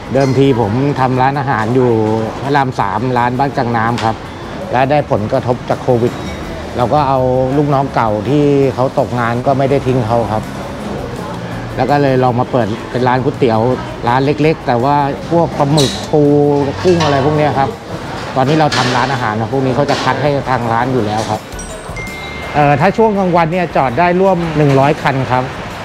เดิมทีผมทำร้านอาหารอยู่พระราม3ร้านบ้านกลางน้ำครับและได้ผลกระทบจากโควิดเราก็เอาลูกน้องเก่าที่เขาตกงานก็ไม่ได้ทิ้งเขาครับแล้วก็เลยลองมาเปิดเป็นร้านก๋วยเตี๋ยวร้านเล็กๆแต่ว่าพวกปลาหมึกปูกุ้งอะไรพวกนี้ครับตอนนี้เราทำร้านอาหารนะพวกนี้เขาจะคัดให้ทางร้านอยู่แล้วครับถ้าช่วงกลางวันเนี่ยจอดได้ร่วม100คันครับ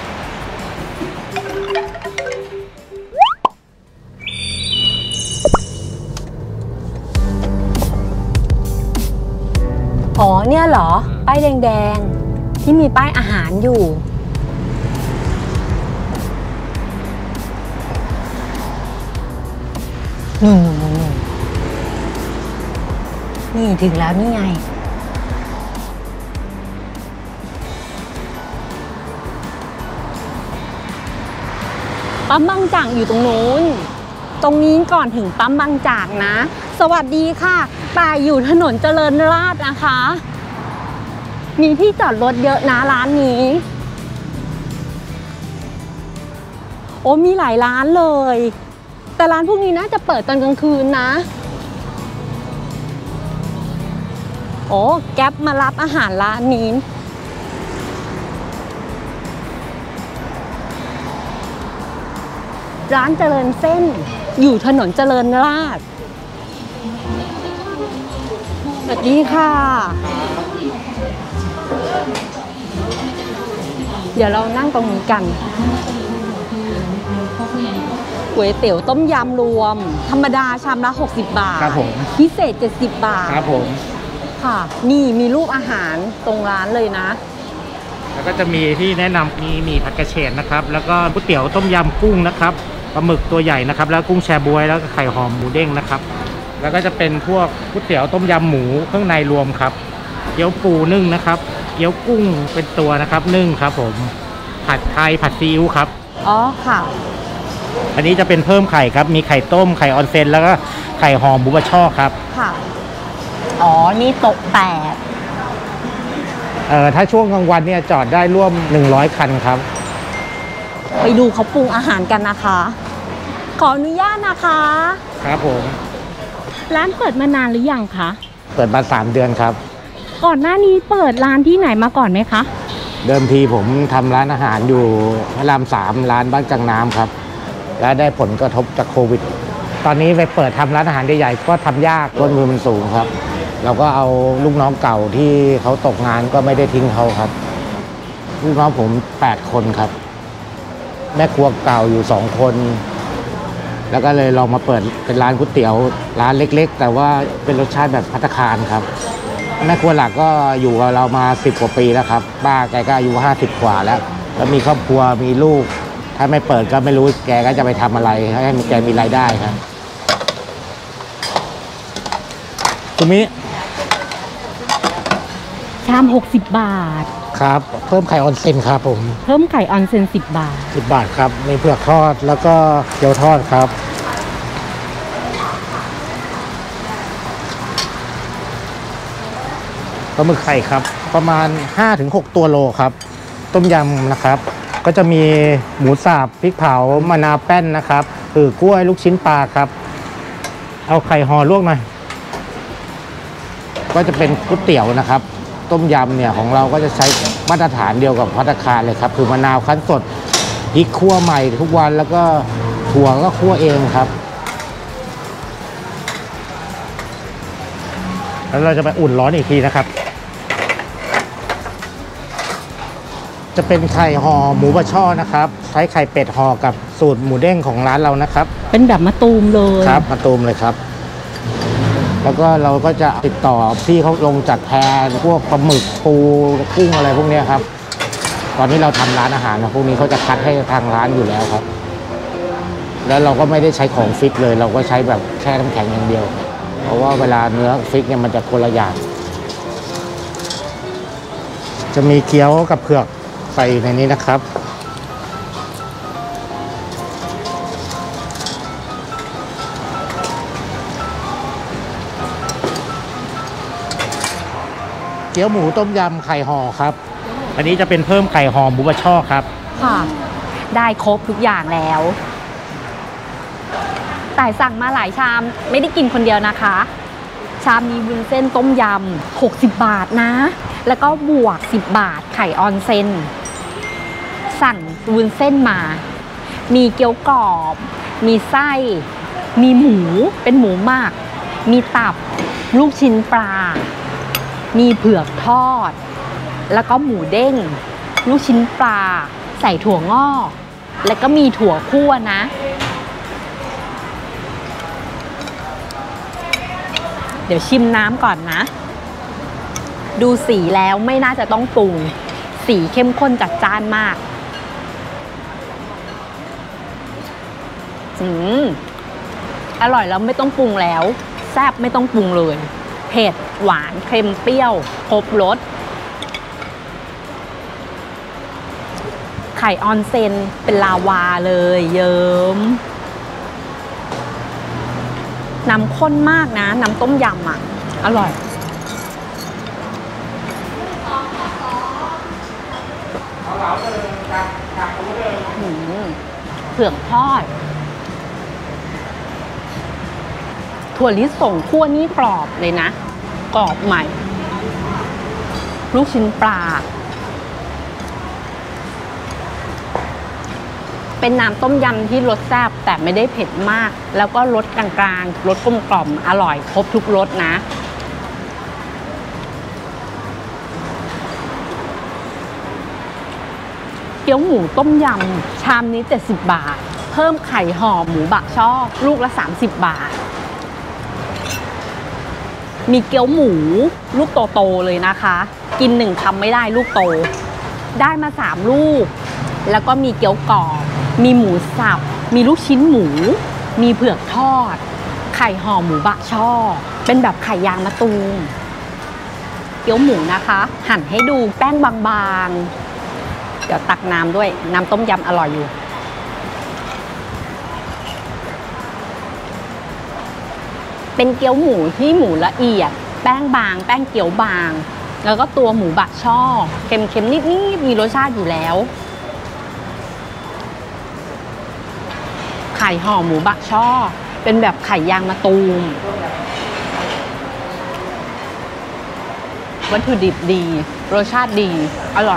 อ๋อเนี่ยเหรอป้ายแดงๆที่มีป้ายอาหารอยู่นี่ถึงแล้วนี่ไงปั๊มบางจากอยู่ตรงนู้นตรงนี้ก่อนถึงปั๊มบางจากนะสวัสดีค่ะป่าอยู่ถนนเจริญราษฎร์นะคะมีที่จอดรถเยอะนะร้านนี้โอ้มีหลายร้านเลยแต่ร้านพวกนี้น่าจะเปิดตอนกลางคืนนะโอ้แก๊ปมารับอาหารร้านนี้ร้านเจริญเส้นอยู่ถนนเจริญราษฎร์สวัสดีค่ะเดี๋ยวเรานั่งตรงนี้กันก๋วยเตี๋ยวต้มยำรวมธรรมดาชามละ60 บาทครับผมพิเศษ70 บาทครับผมค่ะนี่มีรูปอาหารตรงร้านเลยนะแล้วก็จะมีที่แนะนำมีผัดกระเฉดนะครับแล้วก็ก๋วยเตี๋ยวต้มยำกุ้งนะครับปลาหมึกตัวใหญ่นะครับแล้วกุ้งแชบวยแล้วก็ไข่หอมหมูเด้งนะครับแล้วก็จะเป็นพวกก๋วยเตี๋ยวต้มยำหมูเครื่องในรวมครับเกี๊ยวปูนึ่งนะครับเกี๊ยวกุ้งเป็นตัวนะครับนึ่งครับผมผัดไทยผัดซีอิ๊วครับอ๋อค่ะอันนี้จะเป็นเพิ่มไข่ครับมีไข่ต้มไข่ออนเซ็นแล้วก็ไข่หอมบุบะช่อครับค่ะอ๋อนี่โต๊ะ8 ถ้าช่วงกลางวันเนี่ยจอดได้ร่วม100คันครับไปดูเขาปรุงอาหารกันนะคะขออนุญาตนะคะครับผมร้านเปิดมานานหรือยังคะเปิดมา3 เดือนครับก่อนหน้านี้เปิดร้านที่ไหนมาก่อนไหมคะเดิมทีผมทำร้านอาหารอยู่พระราม3ร้านบ้านกลางน้ำครับและได้ผลกระทบจากโควิดตอนนี้ไปเปิดทำร้านอาหารใหญ่ๆก็ทำยากต้นทุนมันสูงครับเราก็เอาลูกน้องเก่าที่เขาตกงานก็ไม่ได้ทิ้งเขาครับลูกน้องผม8 คนครับแม่ครัวเก่าอยู่2 คนแล้วก็เลยลองมาเปิดเป็นร้านก๋วยเตี๋ยวร้านเล็กๆแต่ว่าเป็นรสชาติแบบภัตตาคารครับแม่ครัวหลักก็อยู่กับเรามา10 กว่าปีแล้วครับป้าแกก็อายุ50 กว่าแล้วมีครอบครัวมีลูกถ้าไม่เปิดก็ไม่รู้แกก็จะไปทำอะไรให้แกมีรายได้ครับคุณมิชาม60 บาทครับเพิ่มไข่ออนเซ็นครับผมเพิ่มไข่ออนเซ็น10 บาท 10 บาทครับมีเผือกทอดแล้วก็เกี๊ยวทอดครับปลาหมึกไข่ครับประมาณ 5-6 ตัวโลครับต้มยำนะครับก็จะมีหมูสับพริกเผามะนาวแป้นนะครับกล้วยลูกชิ้นปลาครับเอาไข่ห่อลวกหน่อยก็จะเป็นก๋วยเตี๋ยวนะครับต้มยำเนี่ยของเราก็จะใช้มาตรฐานเดียวกับภัตตาคารเลยครับคือมะนาวคั้นสดพริกคั่วใหม่ทุกวันแล้วก็ถั่วก็คั่วเองครับแล้วเราจะไปอุ่นร้อนอีกทีนะครับจะเป็นไข่ห่อหมูบะช่อนะครับใช้ไข่เป็ดห่อกับสูตรหมูเด้งของร้านเรานะครับเป็นแบบมะตูมเลยครับมะตูมเลยครับแล้วก็เราก็จะติดต่อพี่เขาลงจากแพพวกปลาหมึกปูกุ้งอะไรพวกนี้ครับตอนนี้เราทำร้านอาหารนะพวกนี้เขาจะคัดให้ทางร้านอยู่แล้วครับแล้วเราก็ไม่ได้ใช้ของฟิกเลยเราก็ใช้แบบแช่น้ำแข็งอย่างเดียวเพราะว่าเวลาเนื้อฟิกเนี่ยมันจะคนละอย่างจะมีเกี๊ยวกับเผือกใส่ในนี้นะครับเกี๊ยวหมูต้มยำไข่ห่อครับอันนี้จะเป็นเพิ่มไข่ห่อหมูบะช่อครับค่ะได้ครบทุกอย่างแล้วแต่สั่งมาหลายชามไม่ได้กินคนเดียวนะคะ ชามมีวุ้นเส้นต้มยำ60 บาทนะแล้วก็บวก10 บาทไข่ออนเซนสั่งวุ้นเส้นมามีเกี๊ยวกรอบมีไส้มีหมูเป็นหมูหมักมีตับลูกชิ้นปลามีเผือกทอดแล้วก็หมูเด้งลูกชิ้นปลาใส่ถั่วงอกแล้วก็มีถั่วคั่วนะเดี๋ยวชิมน้ำก่อนนะดูสีแล้วไม่น่าจะต้องปรุงสีเข้มข้นจัดจ้านมากอร่อยแล้วไม่ต้องปรุงแล้วแซ่บไม่ต้องปรุงเลยเผ็ดหวานเค็มเปรี้ยวครบรสไข่ออนเซนเป็นลาวาเลยเยิ้มน้ำข้นมากนะน้ำต้มยำอ่ะอร่อยเผือกทอดถั่วลิสงคั่วนี่กรอบเลยนะกรอบใหม่ลูกชิ้นปลาเป็นน้ำต้มยำที่รสแซ่บแต่ไม่ได้เผ็ดมากแล้วก็รสกลางๆรสกลมกล่อมอร่อยครบทุกรสนะเกี๊ยวหมูต้มยำชามนี้70 บาทเพิ่มไข่ห่อหมูบะช่อลูกละ30 บาทมีเกี๊ยวหมูลูกโตๆเลยนะคะกิน1 คำไม่ได้ลูกโตได้มา3 ลูกแล้วก็มีเกี๊ยวกรอบมีหมูสับมีลูกชิ้นหมูมีเผือกทอดไข่ห่อหมูบะช่อเป็นแบบไข่ยางมะตูมเกี๊ยวหมูนะคะหั่นให้ดูแป้งบางๆเดี๋ยวตักน้ำด้วยน้ำต้มยำอร่อยอยู่เป็นเกี๊ยวหมูที่หมูละเอียดแป้งบางแป้งเกี๊ยวบางแล้วก็ตัวหมูบะช่อเค็มๆนิดๆมีรสชาติอยู่แล้วไข่ห่อหมูบะช่อเป็นแบบไข่ยางมะตูมวัตถุดิบดีรสชาติดีอร่อย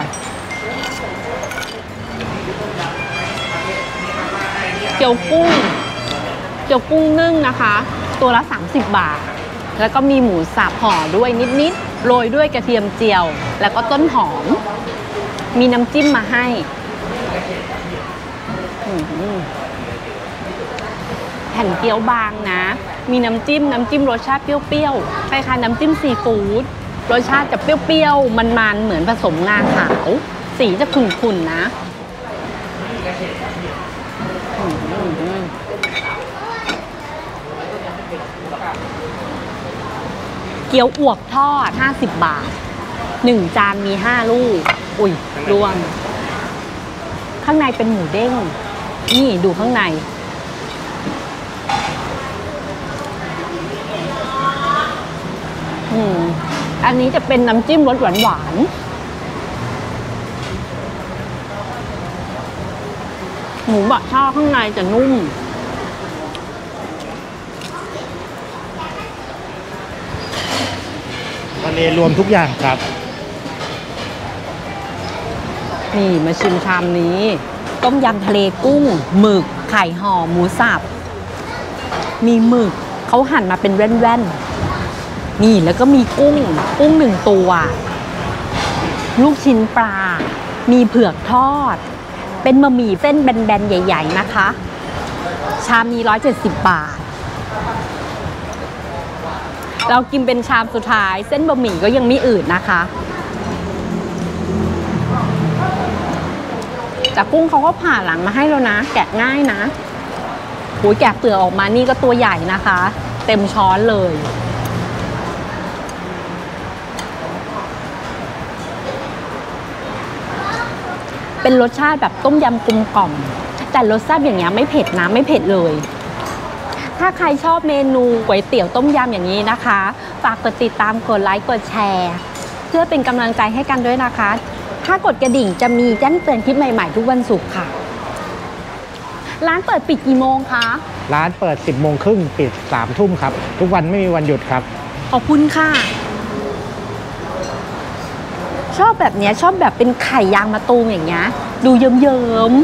เกี๊ยวกุ้งนึ่งนะคะตัวละ30 บาทแล้วก็มีหมูสับห่อด้วยนิดๆโรยด้วยกระเทียมเจียวแล้วก็ต้นหอมมีน้ำจิ้มมาให้แผ่นเกี๊ยวบางนะมีน้ำจิ้มรสชาติเปรี้ยวๆคล้ายๆน้ำจิ้มซีฟู้ดรสชาติจะเปรี้ยวๆมันๆเหมือนผสมงาขาวสีจะขุ่นๆนะเกี๊ยวอวบทอด50 บาท1 จานมี5 ลูกอุ้ยรวมข้างในเป็นหมูเด้งนี่ดูข้างในอันนี้จะเป็นน้ำจิ้มรสหวานหมูบะช่อข้างในจะนุ่มทะเลรวมทุกอย่างครับนี่มาชิมชามนี้ต้มยำทะเลกุ้งหมึกไข่ห่อหมูสับมีหมึกเขาหั่นมาเป็นแว่นๆนี่แล้วก็มีกุ้ง1 ตัวลูกชิ้นปลามีเผือกทอดเป็นบะหมี่เส้นแบนๆใหญ่ๆนะคะชามนี้170 บาทเรากินเป็นชามสุดท้ายเส้นบะหมี่ก็ยังไม่อืดนะคะแต่กุ้งเขาก็ผ่าหลังมาให้แล้วนะแกะง่ายนะแกะเปลือกออกมานี่ก็ตัวใหญ่นะคะเต็มช้อนเลยเป็นรสชาติแบบต้มยำกลมกล่อมแต่รสชาติอย่างเงี้ยไม่เผ็ดนะไม่เผ็ดเลยถ้าใครชอบเมนูก๋วยเตี๋ยวต้มยำอย่างนี้นะคะฝากกดติดตามกดไลค์กดแชร์เพื่อเป็นกำลังใจให้กันด้วยนะคะถ้ากดกระดิ่งจะมีแจ้งเตือนคลิปใหม่ๆทุกวันศุกร์ค่ะร้านเปิดปิดกี่โมงคะร้านเปิด 10 โมงครึ่งปิด 3 ทุ่มครับ ทุกวันไม่มีวันหยุดครับขอบคุณค่ะ ชอบแบบเนี้ยชอบแบบเป็นไข่ยางมะตูมอย่างเงี้ยดูเยิ้ม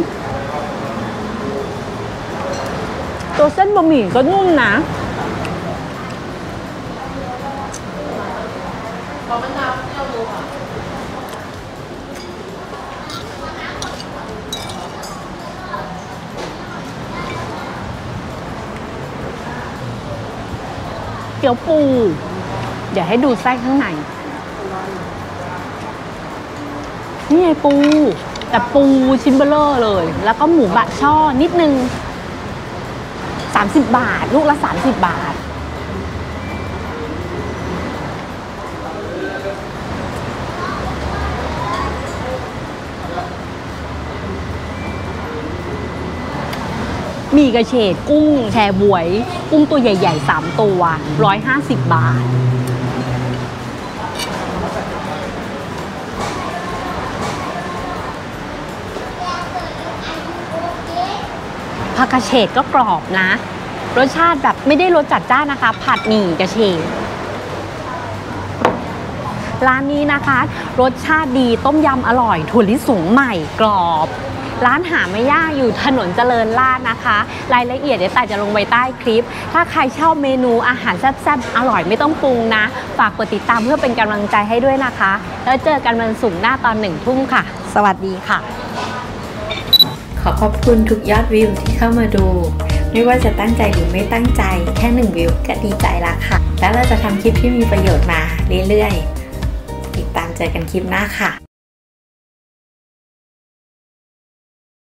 ๆตัวเส้นบะหมี่ก็นุ่มนะเกี๊ยวปูเดี๋ยวให้ดูไส้ข้างในนี่ไงปูแต่ปูชิ้นเบลอเลย แล้วก็หมูบะช่อนิดนึง30 บาท ลูกละ30 บาทมีกระเฉดกุ้งแชบวย กุ้งตัวใหญ่ๆ3 ตัว150 บาทผักกระเฉดก็กรอบนะรสชาติแบบไม่ได้รสจัดจ้านนะคะผัดหมี่กระเฉดร้านนี้นะคะรสชาติดีต้มยำอร่อยถั่วลิสงใหม่กรอบร้านหาไม่ยากอยู่ถนนเจริญราษฎร์นะคะรายละเอียดเดี๋ยวแต่จะลงไว้ใต้คลิปถ้าใครชอบเมนูอาหารแซ่บๆอร่อยไม่ต้องปรุงนะฝากกดติดตามเพื่อเป็นกำลังใจให้ด้วยนะคะแล้วเจอกันวันศุกร์หน้าตอน1 ทุ่มค่ะสวัสดีค่ะขอขอบคุณทุกยอดวิวที่เข้ามาดู ไม่ว่าจะตั้งใจหรือไม่ตั้งใจแค่1 วิวก็ดีใจละค่ะแล้วเราจะทำคลิปที่มีประโยชน์มาเรื่อยๆติดตามเจอกันคลิปหน้าค่ะ